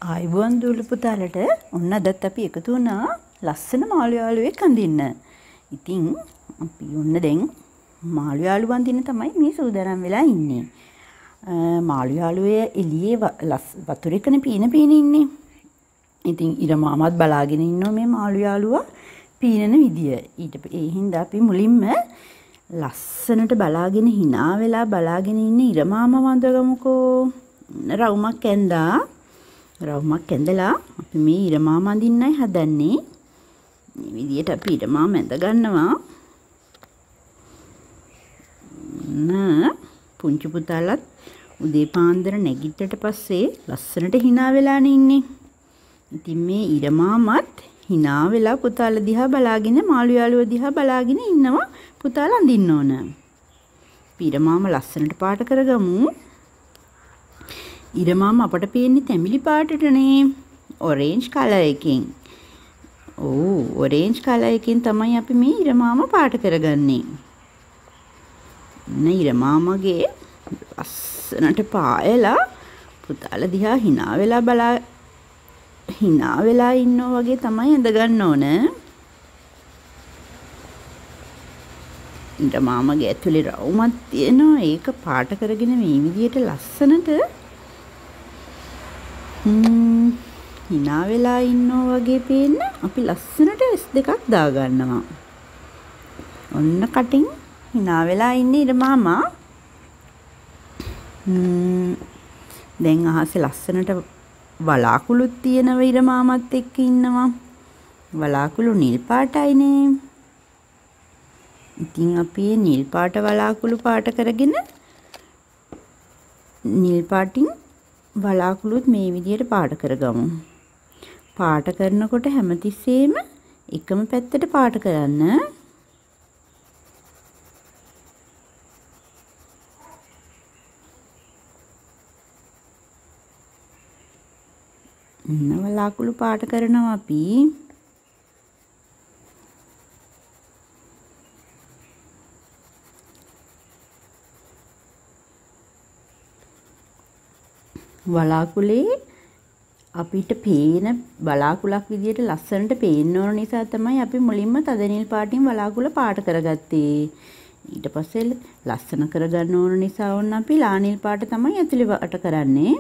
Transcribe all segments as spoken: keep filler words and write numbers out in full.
ආයිබෝන් දූල පුතාලට ඔන්න අදත් අපි එකතු වුණා ලස්සන මාළු යාළුවෙක් අඳින්න. ඉතින් අපි ඔන්න දැන් මාළු යාළුව අඳින්න තමයි මේ සූදානම් වෙලා ඉන්නේ. මාළු යාළුවේ එළියේ වතුරේකනේ පීන පීන ඉන්නේ. ඉතින් ඉර මාමත් බලාගෙන ඉන්නවා මේ මාළු යාළුවා පීනන විදිය. ඊට ඒ හින්දා අපි මුලින්ම ලස්සනට බලාගෙන hina වෙලා බලාගෙන ඉන්නේ ඉර මාමා වඳගමුකෝ. රවුමක් ඇඳා රවුමක් ඇඳලා අපි මේ ඉර මාමා අඳින්නයි හදන්නේ. මේ විදියට අපි ඉර මාමා ඇඳ ගන්නවා. න පුංචි පුතාලත් උදේ පාන්දර නැගිට්ටට පස්සේ ලස්සනට hina වෙලානේ ඉන්නේ. ඉතින් මේ ඉර මාමත් hina වෙලා පුතාලා දිහා බලාගෙන මාළු යාළුවා දිහා බලාගෙන ඉන්නවා පුතාලා අඳින්න ඕන. ඉර මාමා ලස්සනට පාට කරගමු. ඉර මාමා අපට පේන්නේ තැඹිලි පාටටනේ. ඔරේන්ජ් කලර් එකකින්. ඕ ඔරේන්ජ් කලර් එකකින් තමයි අපි මේ ඉර මාමා පාට කරගන්නේ. නේ ඉර මාමාගේ ලස්සනට පායලා පුතාලා දිහා hina වෙලා බලා hina වෙලා ඉන්නෝ වගේ තමයි ඇඳ ගන්න ඕන. ඉර මාමාගේ ඇතුලේ රවුමක් තියෙනවා. ඒක පාට කරගෙන මේ විදියට ලස්සනට හ්ම් hina වෙලා ඉන්නෝ වගේ පේන්න අපි ලස්සනට S දෙකක් දා ගන්නවා. ඔන්න කටින් hina වෙලා ඉන්නේ ඉර මාමා. හ්ම් දැන් අහසේ ලස්සනට වලාකුළුත් තියෙනවා ඉර මාමත් එක්ක ඉන්නවා. වලාකුළු නිල් පාටයිනේ. ඉතින් අපි නිල් පාට වලාකුළු පාට කරගෙන නිල් පාටින් වලාකුළුත් මේ විදියට පාට කරගමු. පාට කරනකොට හැමතිස්සෙම එකම පැත්තට පාට කරන්න. වලාකුළු පාට කරනවා අපි. වලාකුලේ අපිට පේන වලාකුලක් විදියට ලස්සනට පේන්න ඕන නිසා තමයි අපි මුලින්ම තද නිල් පාටින් වලාකුල පාට කරගත්තේ. ඊට පස්සේ ලස්සන කරගන්න ඕන නිසා වොන්න අපි ලා නිල් පාට තමයි ඇතුලේ වට කරන්නේ.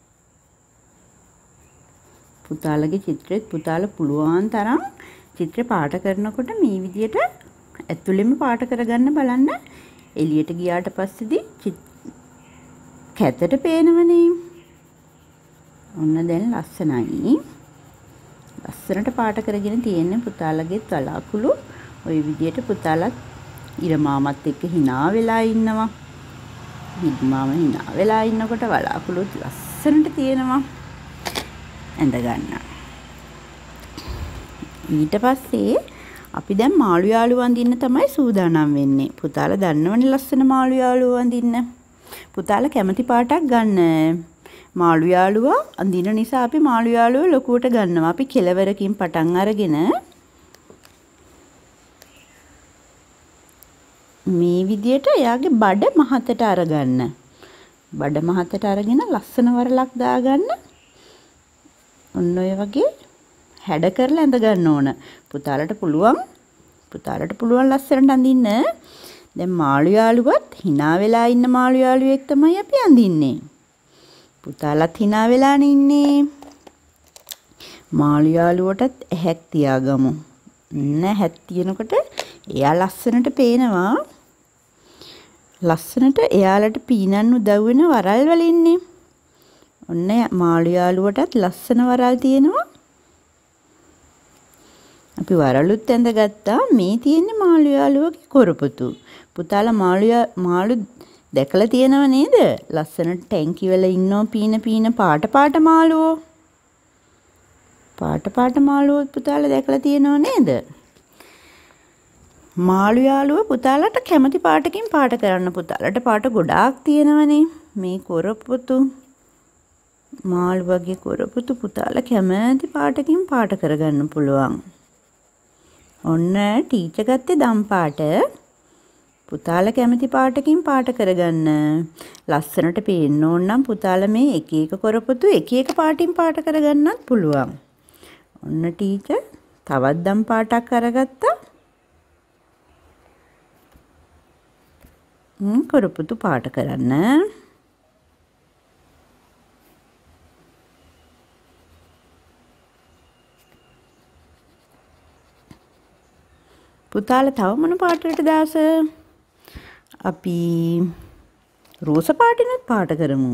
පුතාලගේ චිත්‍රෙත් පුතාලා පුළුවන් තරම් චිත්‍රේ පාට කරනකොට මේ විදියට ඇතුලෙම පාට කරගන්න බලන්න. එළියට ගියාට පස්සේදී කැතට පේනවනේ. ඔන්න දැන් ලස්සනයි. ලස්සනට පාට කරගෙන තියෙන්නේ පුතාලගේත් වලාකුළු. ওই විදියට පුතාලත් ඉර මාමත් එක්ක hina වෙලා ඉන්නවා. ඉර මාමා hina වෙලා ඉන්නකොට වලාකුළුත් ලස්සනට තියෙනවා. ඇඳ ගන්න. ඊට පස්සේ අපි දැන් මාළු යාළුවා අඳින්න තමයි සූදානම් වෙන්නේ. පුතාලා දන්නවනේ ලස්සන මාළු යාළුවා අඳින්න. පුතාලා කැමති පාටක් ගන්න. මාළු යාළුවා අඳින නිසා අපි මාළු යාළුවා ලොකුවට ගන්නවා. අපි කෙලවරකින් පටන් අරගෙන මේ විදියට එයාගේ බඩ මහතට අරගන්න. බඩ මහතට අරගෙන ලස්සන වරලක් දාගන්න. ඔන්න ඔය වගේ හැඩ කරලා ඇඳ ගන්න ඕන. පුතාලට පුළුවන් පුතාලට පුළුවන් ලස්සනට අඳින්න. දැන් මාළු යාළුවත් hina වෙලා ඉන්න මාළු යාළුවෙක් තමයි අපි අඳින්නේ. පුතාලත් hina වෙලානේ ඉන්නේ. මාළු යාළුවටත් ඇහැක් තියාගමු. න ඇහැක් තියෙනකොට එයා ලස්සනට පේනවා. ලස්සනට එයාලට පීනන්න උදව් වෙන වරල් වල ඉන්නේ. ඔන්න මාළු යාළුවටත් ලස්සන වරල් තියෙනවා. අපි වරලුත් ඇඳගත්තා. මේ තියෙන්නේ මාළු යාළුවගේ කොරපොතු. පුතාලා මාළු මාළු දැකලා තියෙනව නේද? ලස්සන ටැංකි වල ඉන්නෝ පීන පීන පාට පාට මාළුවෝ. පාට පාට මාළුවෝ පුතාලා දැකලා තියෙනව නේද? මාළු යාළුවා පුතාලට කැමති පාටකින් පාට කරන්න. පුතාලට පාට ගොඩාක් තියෙනවනේ. මේ කොරපොතු මාළු වගේ කොරපොතු පුතාලා කැමති පාටකින් පාට කරගන්න පුළුවන්. ඔන්න ටීචර් ගත්තේ දම් පාට. පුතාලා කැමති පාටකින් පාට කරගන්න. ලස්සනට පේන්න ඕන නම් පුතාලා මේ එක එක කොරපොතු එක එක පාටින් පාට කරගන්නත් පුළුවන්. ඔන්න ටීචර් තවත් දම් පාටක් අරගත්තා. හ්ම් කොරපොතු පාට කරන්න. පුතාලා තව මොන පාටකටද ආස? අපි රෝස පාටිනුත් පාට කරමු.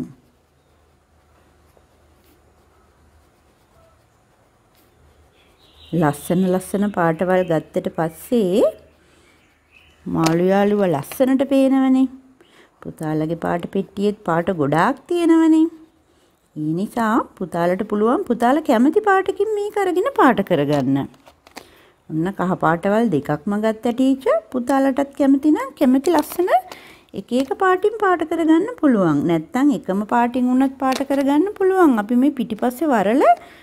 ලස්සන ලස්සන පාටවල් ගත්තට පස්සේ මාළු යාළුව ලස්සනට පේනවනේ. පුතාලගේ පාට පෙට්ටියෙත් පාට ගොඩාක් තියෙනවනේ. ඒ නිසා පුතාලට පුළුවන් පුතාලා කැමති පාටකින් මේක අරගෙන පාට කරගන්න. ඔන්න කහ පාටවල් දෙකක්ම ගත්තා ටීචර්. පුතාලටත් කැමති නම් කැමති ලස්සන එක එක පාටින් පාට කරගන්න පුළුවන්. නැත්තම් එකම පාටින් වුණත් පාට කරගන්න පුළුවන්. අපි මේ පිටිපස්සේ වරල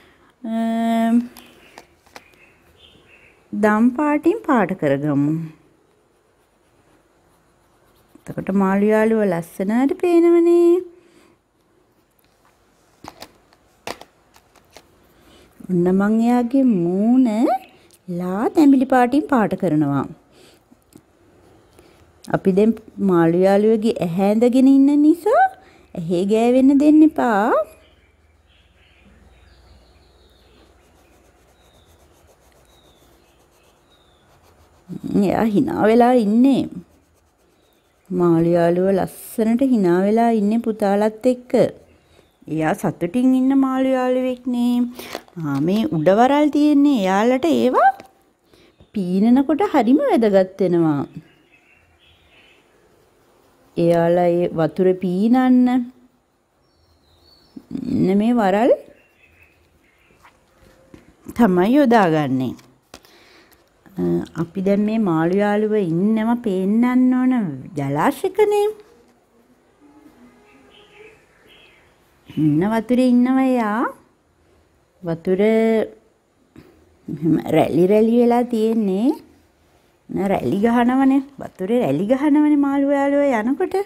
දම් පාටින් පාට කරගමු. එතකොට මාළු යාළුව ලස්සනට පේනවනේ. ඔන්න මං එයාගේ මූණ ලා තැඹිලි පාටින් පාට කරනවා. අපි දැන් මාළු යාළුවගේ ඇහැ ඇඳගෙන ඉන්න නිසා ඇහි ගෑවෙන්න දෙන්න එපා. එයා hina වෙලා ඉන්නේ. මාළු යාළුව ලස්සනට hina වෙලා ඉන්නේ පුතාලත් එක්ක. එයා සතුටින් ඉන්න මාළු යාළුවෙක් නේ. ආ මේ උඩවරල් තියෙන්නේ එයාලට ඒවා පීනනකොට හරිම වැදගත් වෙනවා. එයාලා ඒ වතුර පීනන්න මේ වරල් තමයි යොදාගන්නේ. අපි දැන් මේ මාළු යාළුව ඉන්නම පේන්නන්න ඕන ජලාශයකනේ. ඉන්න වතුරේ ඉන්නවා එයා. වතුර රැලි රැලි වෙලා තියෙන්නේ. න රැලි ගහනවනේ. වතුරේ රැලි ගහනවනේ මාළු යාළුව යනකොට.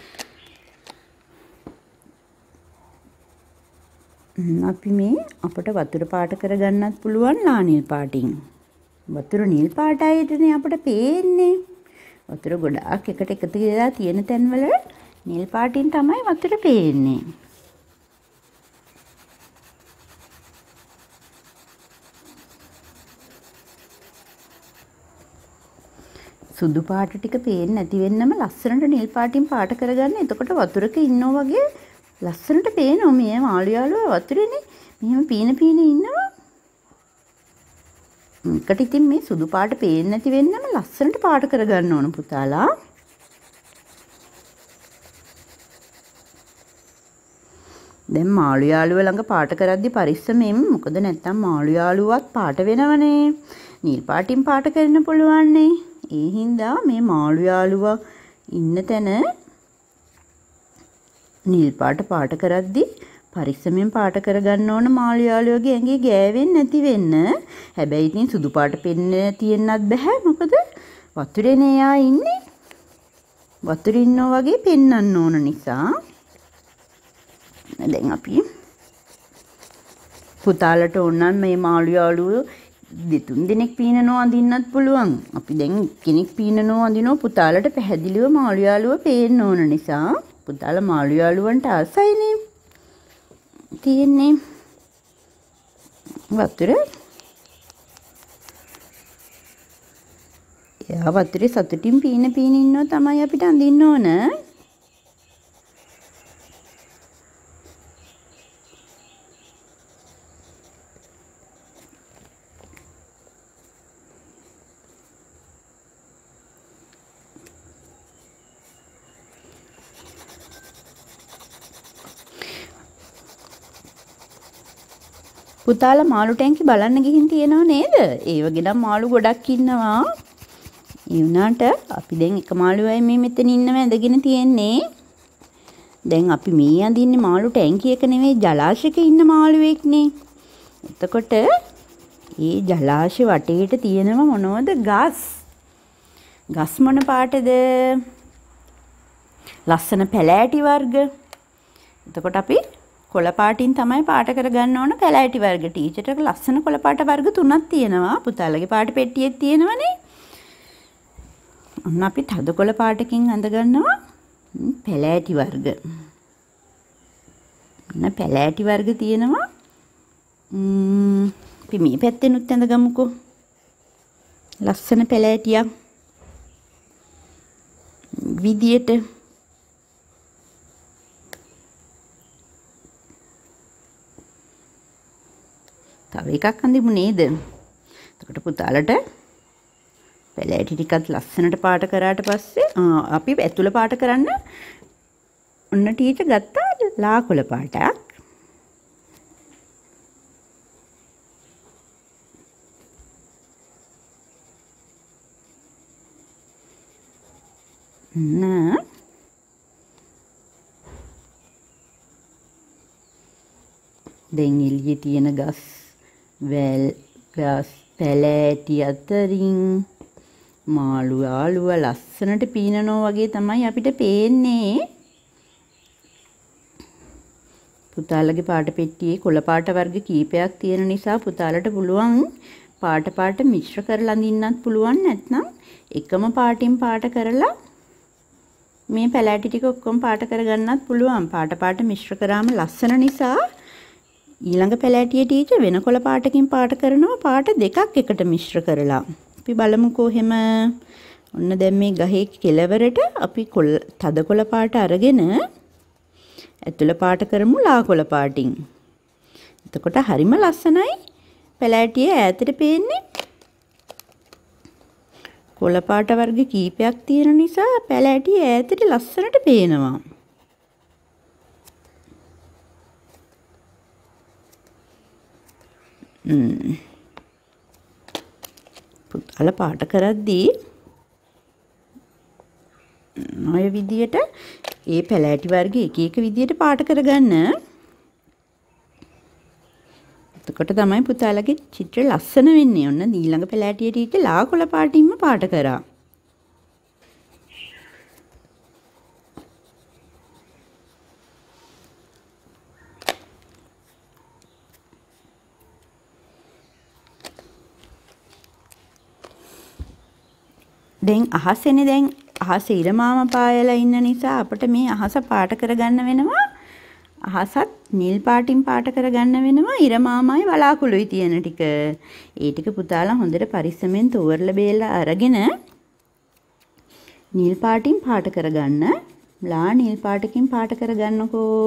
අපි මේ අපට වතුර පාට කරගන්නත් පුළුවන් ලා නිල් පාටින්. වතුර නිල් පාටයිනේ අපට පේන්නේ. වතුර ගොඩාක් එකට එකතු වෙලා තියෙන තැන්වල නිල් පාටින් තමයි වතුර පේන්නේ. සුදු පාට ටික පේන්නේ නැති වෙන්නම ලස්සනට නිල් පාටින් පාට කරගන්න. එතකොට වතුරක ඉන්නෝ වගේ ලස්සනට පේනවා. මේ මාළු යාළුවා වතුරේනේ මෙහෙම පීන පීන ඉන්නවා. එකට ඉතින් මේ සුදු පාට පේන්නේ නැති වෙන්නම ලස්සනට පාට කරගන්න ඕන පුතාලා. දැන් මාළු යාළුව ළඟ පාට කරද්දි පරිස්සමෙන්. මොකද නැත්තම් මාළු යාළුවත් පාට වෙනවනේ. නිල් පාටින් පාට කරන්න පුළුවන්නේ. ඒ හින්දා මේ මාළු යාළුවා ඉන්න තැන නිල් පාට පාට කරද්දි පරිස්සමෙන් පාට කරගන්න ඕන මාළු යාළුවගේ ඇඟේ ගෑවෙන්නේ නැති වෙන්න. හැබැයි ඉතින් සුදු පාට පෙන්න තියෙන්නත් බෑ. මොකද වතුරේනේ යා ඉන්නේ. වතුරේ ඉන්නෝ වගේ පෙන්වන්න ඕන නිසා. දැන් අපි පුතාලට ඕනනම් මේ මාළු යාළුව දෙතුන් දිනක් පීනනෝ අඳින්නත් පුළුවන්. අපි දැන් කෙනෙක් පීනනෝ අඳිනෝ පුතාලට පැහැදිලිව මාළු යාළුව පේන්න ඕන නිසා පුතාලා මාළු යාළුවන්ට ආසයිනේ. තියෙන්නේ වතුර. එයා වතුරේ සතුටින් පීන පීන ඉන්නවා තමයි අපිට අඳින්න ඕන. පුතාලා මාළු ටැංකි බලන්න ගිහින් තියෙනව නේද? ඒ වගේ නම් මාළු ගොඩක් ඉන්නවා. ඒ වුණාට අපි දැන් එක මාළුවයි මේ මෙතන ඉන්නව ඇඳගෙන තියෙන්නේ. දැන් අපි මේ අඳින්නේ මාළු ටැංකි එක නෙවෙයි ජලාශයක ඉන්න මාළුවෙක්නේ. එතකොට මේ ජලාශය වටේට තියෙනව මොනවද? ගස්. ගස් මොන පාටද? ලස්සන පැලෑටි වර්ග. එතකොට අපි කොළ පාටින් තමයි පාට කරගන්න ඕන පැලෑටි වර්ග. ටීචර්ට ලස්සන කොළ පාට වර්ග තුනක් තියෙනවා. පුතාලගේ පාට පෙට්ටියෙත් තියෙනවනේ. ඔන්න අපි තද කොළ පාටකින් අඳ ගන්නවා පැලෑටි වර්ග. ඔන්න පැලෑටි වර්ග තියෙනවා. ම්ම් අපි මේ පැත්තෙනුත් ඇඳ ගමුකෝ. ලස්සන පැලෑටියක් විදියට තව එකක් අඳිමු නේද? එතකොට පුතාලට පැලෑටි ටිකත් ලස්සනට පාට කරාට පස්සේ අපි ඇතුළ පාට කරන්න ඔන්න ටීචර් ගත්තා ලා කොළ පාටක්. න දැන් එළියේ තියෙන ගස් වැල් ගස් පැලෑටි අතරින් මාළු යාළුව ලස්සනට පීනනවා වගේ තමයි අපිට පේන්නේ. පුතාලගේ පාට පෙට්ටියේ කොළ පාට වර්ග කීපයක් තියෙන නිසා පුතාලට පුළුවන් පාට පාට මිශ්‍ර කරලා අඳින්නත් පුළුවන්. නැත්නම් එකම පාටින් පාට කරලා මේ පැලෑටි ටික ඔක්කොම පාට කරගන්නත් පුළුවන්. පාට පාට මිශ්‍ර කරාම ලස්සන නිසා ඊළඟ පැලෑටියේ ටීචර් වෙන කොළ පාටකින් පාට කරනවා පාට දෙකක් එකට මිශ්‍ර කරලා. අපි බලමුකෝ එහෙම. ඔන්න දැන් මේ ගහේ කෙළවරට අපි කොළ තද කොළ පාට අරගෙන ඇතුළ පාට කරමු ලා කොළ පාටින්. එතකොට හරිම ලස්සනයි පැලෑටියේ ඈතට පේන්නේ. කොළ පාට වර්ග කීපයක් තියෙන නිසා පැලෑටිය ඈතට ලස්සනට පේනවා. ම්ම් පුතාල පාට කරද්දී ඔය විදියට ඒ පැලෑටි වර්ග එක එක විදියට පාට කරගන්න. එතකොට තමයි පුතාලගේ චිත්‍ර ලස්සන වෙන්නේ. ඔන්න ඊළඟ පැලෑටියේ ටීචර් ලා කොළ පාටින්ම පාට කරා. දැන් අහසේනේ දැන් අහස ඉරමාම පායලා ඉන්න නිසා අපිට මේ අහස පාට කරගන්න වෙනවා. අහසත් නිල් පාටින් පාට කරගන්න වෙනවා. ඉරමාමයි වලාකුළුයි තියෙන ටික. ඒ ටික පුතාලා හොඳට පරිස්සමෙන් තෝරලා බේරලා අරගෙන නිල් පාටින් පාට කරගන්න. ලා නිල් පාටකින් පාට කරගන්නකෝ.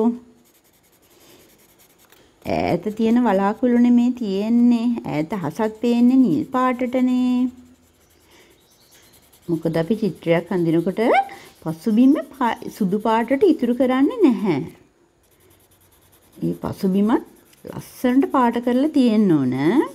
ඈත තියෙන වලාකුළු නෙමේ තියෙන්නේ. ඈත අහසත් පේන්නේ නිල් පාටටනේ. මොකද අපි චිත්‍රයක් අඳිනකොට පසුබිම සුදු පාටට ඉතුරු කරන්නේ නැහැ. මේ පසුබිමත් ලස්සනට පාට කරලා තියෙන්න ඕන.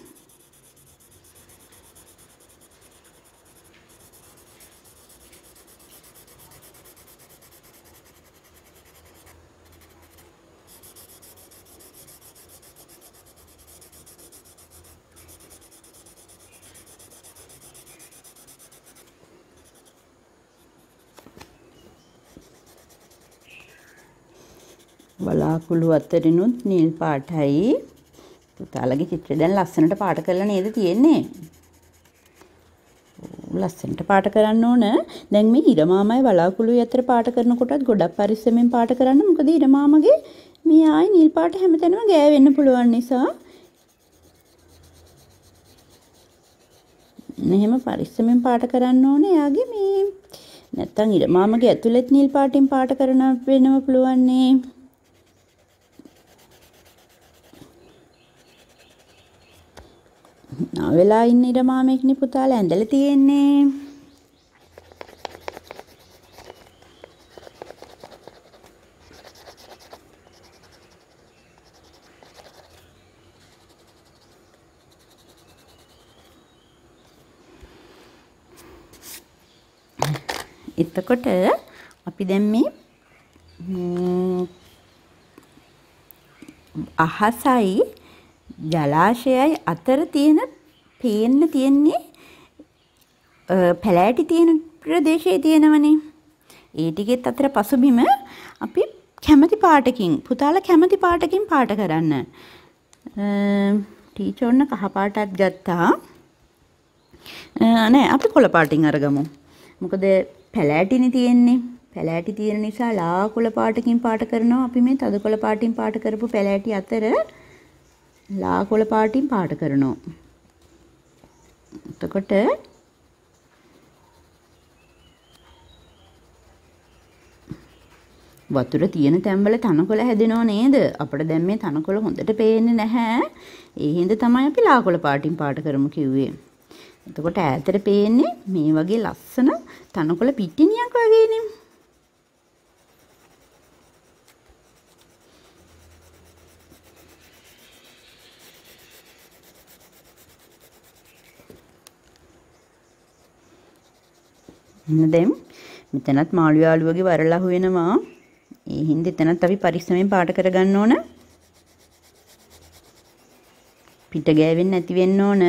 වලාකුළු අතරිනුත් නිල් පාටයි. පුතාලගේ චිත්‍රය දැන් ලස්සනට පාට කරලා නේද තියෙන්නේ? ලස්සනට පාට කරන්න ඕන. දැන් මේ ඉරමාමයි වලාකුළුයි අතර පාට කරනකොටත් ගොඩක් පරිස්සමෙන් පාට කරන්න. මොකද ඉරමාමගේ මේ ආයි නිල් පාට හැමතැනම ගෑවෙන්න පුළුවන් නිසා. මෙහෙම පරිස්සමෙන් පාට කරන්න ඕනේ. එයාගේ මේ නැත්තම් ඉරමාමගේ ඇතුළෙත් නිල් පාටින් පාට කරන වෙනම පුළුවන් නේ. නා වෙලා ඉන්න ඉරමාමෙක්නේ පුතාලා ඇඳලා තියෙන්නේ. එතකොට අපි දැන් මේ අහසයි ජලාශයයි අතර තියෙන පේන්න තියෙන්නේ පැලෑටි තියෙන ප්‍රදේශයේ තියෙනවනේ. ඒ ටිකෙත් අතර පසුබිම අපි කැමති පාටකින් පුතාලා කැමති පාටකින් පාට කරන්න. ටීචර් ඔන්න කහ පාටක් ගත්තා. නෑ අපි කොළ පාටින් අරගමු. මොකද පැලෑටිනේ තියෙන්නේ. පැලෑටි තියෙන නිසා ලා කොළ පාටකින් පාට කරනවා. අපි මේ තද කොළ පාටින් පාට කරපු පැලෑටි අතර ලා කොළ පාටින් පාට කරනවා. එතකොට වතුර තියෙන තැන්වල තනකොළ හැදෙනව නේද? අපිට දැන් මේ තනකොළ හොඳට පේන්නේ නැහැ. ඒ හින්දා තමයි අපි ලා කොළ පාටින් පාට කරමු කිව්වේ. එතකොට ඈතට පේන්නේ මේ වගේ ලස්සන තනකොළ පිටිනියක් වගේනේ. දැන් මෙතනත් මාළු යාළුවගේ වරලා හොයනවා. ඒ හින්දා එතනත් අපි පරිස්සමෙන් පාට කරගන්න ඕන. පිට ගෑවෙන්නේ නැති වෙන්න ඕන.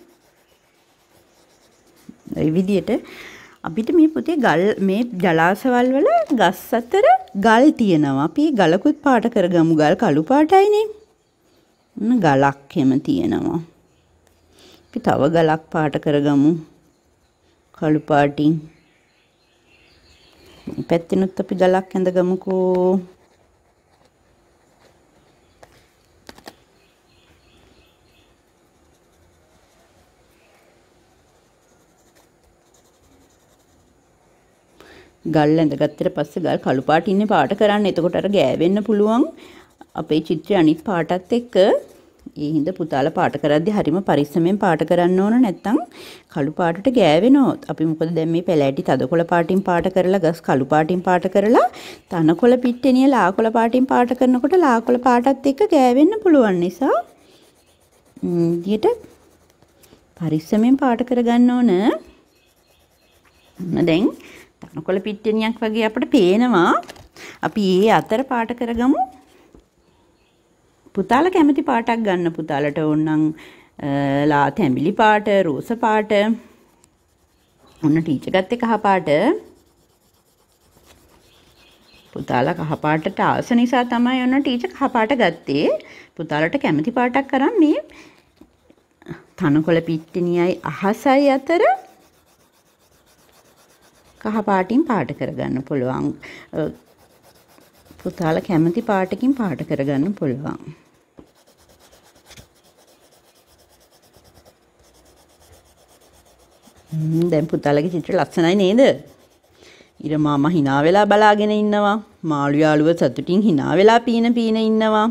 ඒ විදිහට අපිට මේ පුතේ ගල් මේ ජලාශවල් වල ගස් අතර ගල් තියෙනවා. අපි ගලකුත් පාට කරගමු. ගල් කළු පාටයිනේ. මොන ගලක් එහෙම තියෙනවා. අපි තව ගලක් පාට කරගමු. කළු පාටින්. පැත්තෙනුත් අපි ගලක් ඇඳගමුකෝ. ගල් ඇඳගත්තට පස්සේ ගල් කළු පාට ඉන්නේ පාට කරන්න. එතකොට අර ගෑවෙන්න පුළුවන් අපේ චිත්‍රය අනිත් පාටත් එක්ක. ඒ හින්දා පුතාලා පාට කරද්දී හරිම පරිස්සමෙන් පාට කරන්න ඕන. නැත්තම් කළු පාටට ගෑවෙනවා. අපි මොකද දැන් මේ පැලෑටි තදකොළ පාටින් පාට කරලා ගස් කළු පාටින් පාට කරලා තනකොළ පිට්ටනිය ලාකොළ පාටින් පාට කරනකොට ලාකොළ පාටත් එක්ක ගෑවෙන්න පුළුවන් නිසා ඊට පරිස්සමෙන් පාට කරගන්න ඕන. දැන් තනකොළ පිට්ටනියක් වගේ අපිට පේනවා. අපි ඒ අතර පාට කරගමු. පුතාලා කැමති පාටක් ගන්න. පුතාලට ඕනනම් ලා තැඹිලි පාට, රෝස පාට. ඔන්න ටීචර් ගත්තේ කහ පාට. පුතාලා කහ පාටට ආස නිසා තමයි ඔන්න ටීචර් කහ පාට ගත්තේ. පුතාලට කැමති පාටක් කරන් මේ තනකොළ පිට්ටනියයි අහසයි අතර කහ පාටින් පාට කරගන්න පුළුවන්. පුතාලා කැමති පාටකින් පාට කරගන්න පුළුවන්. දැන් පුතාලගේ චිත්‍ර ලස්සනයි නේද? ඊර මාමා hina වෙලා බලාගෙන ඉන්නවා. මාළු යාළුව සතුටින් hina වෙලා පීන පීන ඉන්නවා.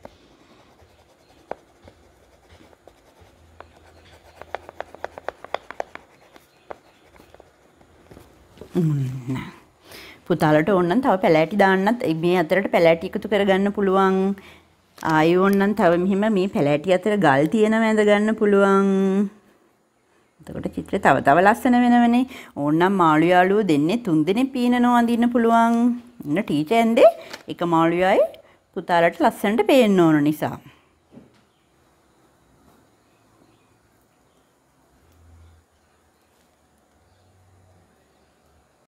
පුතාලට ඕනනම් තව පැලෑටි දාන්නත් මේ අතරට පැලෑටි එකතු කරගන්න පුළුවන්. ආයෙ ඕනනම් තව මෙහිම මේ පැලෑටි අතර ගල් තියෙනව ඇඳ ගන්න පුළුවන්. එතකොට චිත්‍රය තව තව ලස්සන වෙනවනේ. ඕනනම් මාළු යාළුවෝ දෙන්නේ තුන් දෙනෙක් පීනනවා අඳින්න පුළුවන්. ඉන්න ටීචර් ඇන්දේ එක මාළුවයි පුතාලට ලස්සනට පේන්න ඕන නිසා.